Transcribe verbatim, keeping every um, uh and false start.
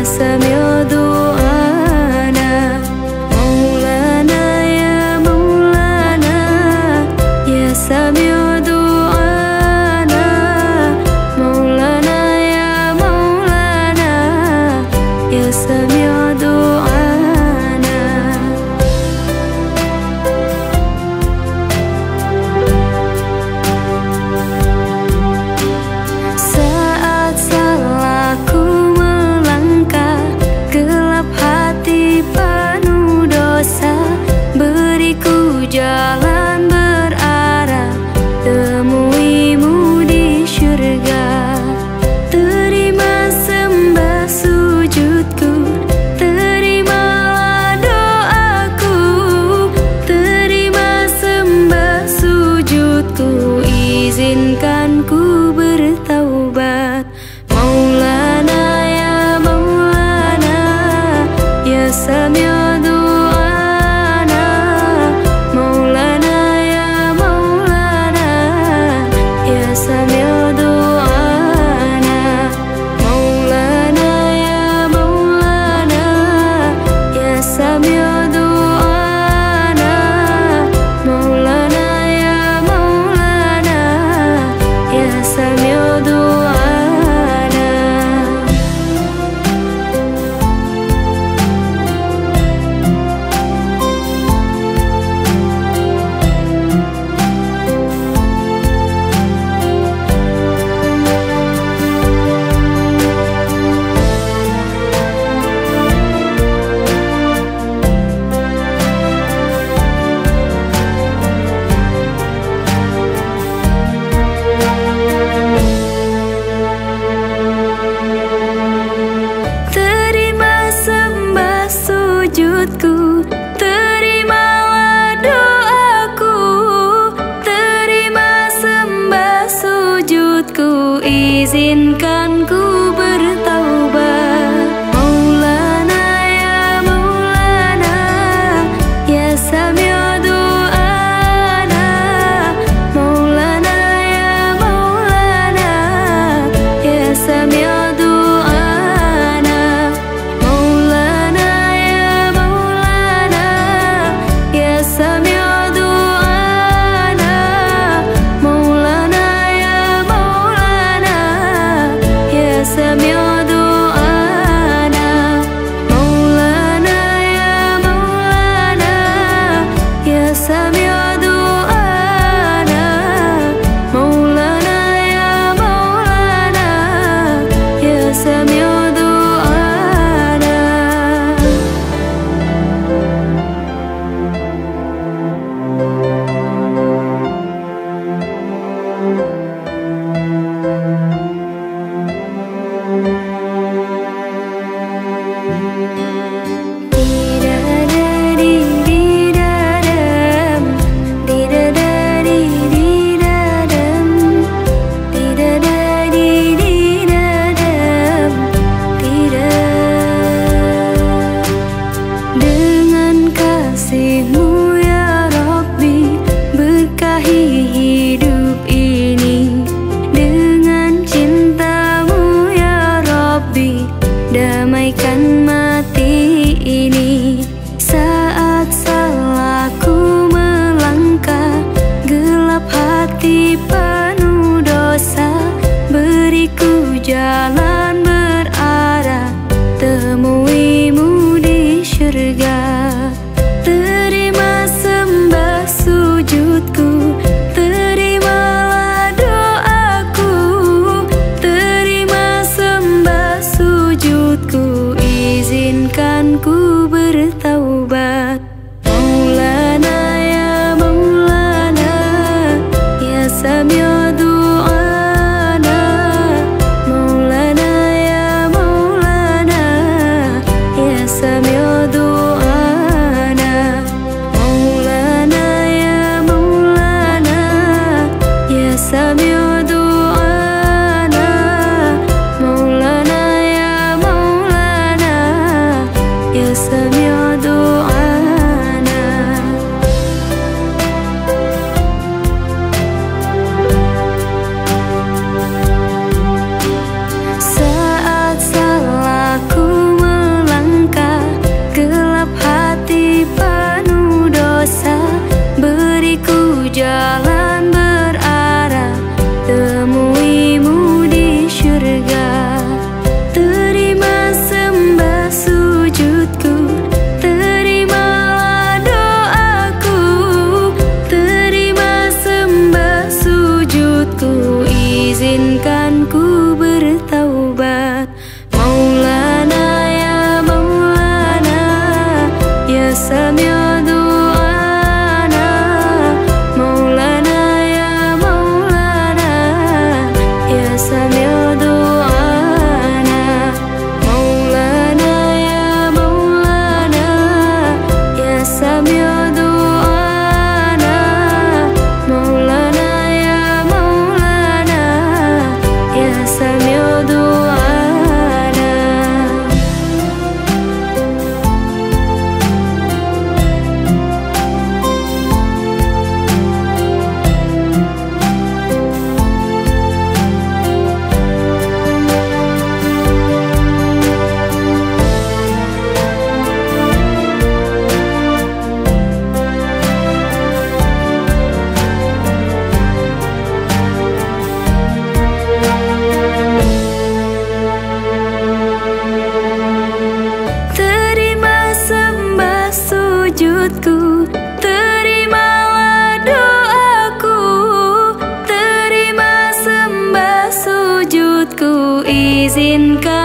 سميع دعانا مولانا يا مولانا يا سميع دعانا مولانا يا مولانا يا سميع دعانا. Saat salahku melangkah gelap hati penuh dosa, beriku jalan berarah temuimu di syurga. Terima sembah sujudku, terimalah doaku, terima sembah sujudku, izinkan ku bertaubat. Maulana ya Maulana ya Sami' du'ana Maulana ya Maulana ya Sami' du'ana Maulana ya Maulana ya Sami' du'ana Maulana ya Maulana ya Sami' du'ana. Terima sembah sujudku, terimalah doaku, terima sembah sujudku, izinkan ku bertaubat. Maulana ya Maulana ya Sami' du'ana Maulana ya Maulana ya Sami' du'ana Maulana ya Maulana ya Sami' du'ana Maulana ya Maulana ya Sami' du'ana Maulana ya Maulana ya Sami' du'ana Maulana ya Maulana ya Sami' du'ana. Didadadididadam, didadadididadam, didadadididadam, tidak. Dengan kasih-Mu ya Rabbi, berkahi hidup ini. Dengan cinta-Mu ya Rabbi, damaikan mati ini. Saat salahku melangkah gelap hati penuh dosa, beriku jalan berarah temuimu di syurga. Terima sembah sujudku, terimalah doaku, terima sembah sujudku, izinkan ku bertaubat. Maulana ya Maulana ya Sami' du'ana Maulana ya Maulana ya Sami' du'ana Maulana ya Maulana ya Sami' du'ana Maulana ya Maulana ya Sami' du'ana. Saat salahku izinkan